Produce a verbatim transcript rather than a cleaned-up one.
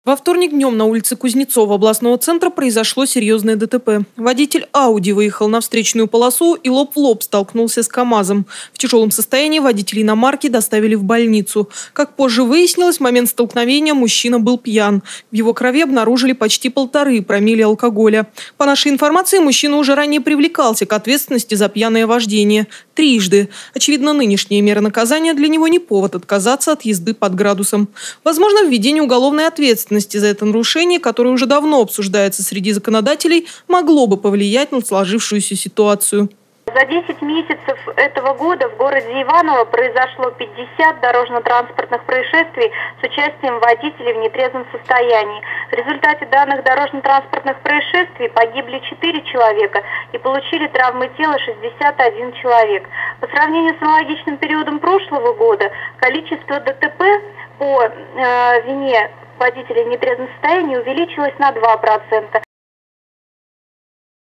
Во вторник днем на улице Кузнецова областного центра произошло серьезное ДТП. Водитель Ауди выехал на встречную полосу и лоб в лоб столкнулся с КАМАЗом. В тяжелом состоянии водителя иномарки доставили в больницу. Как позже выяснилось, в момент столкновения мужчина был пьян. В его крови обнаружили почти полторы промилле алкоголя. По нашей информации, мужчина уже ранее привлекался к ответственности за пьяное вождение. Трижды. Очевидно, нынешние меры наказания для него не повод отказаться от езды под градусом. Возможно, введение уголовной ответственности за это нарушение, которое уже давно обсуждается среди законодателей, могло бы повлиять на сложившуюся ситуацию. За десять месяцев этого года в городе Иваново произошло пятьдесят дорожно-транспортных происшествий с участием водителей в нетрезвом состоянии. В результате данных дорожно-транспортных происшествий погибли четыре человека и получили травмы тела шестьдесят один человек. По сравнению с аналогичным периодом прошлого года количество ДТП по э, вине водителей в нетрезвом состоянии увеличилось на два процента.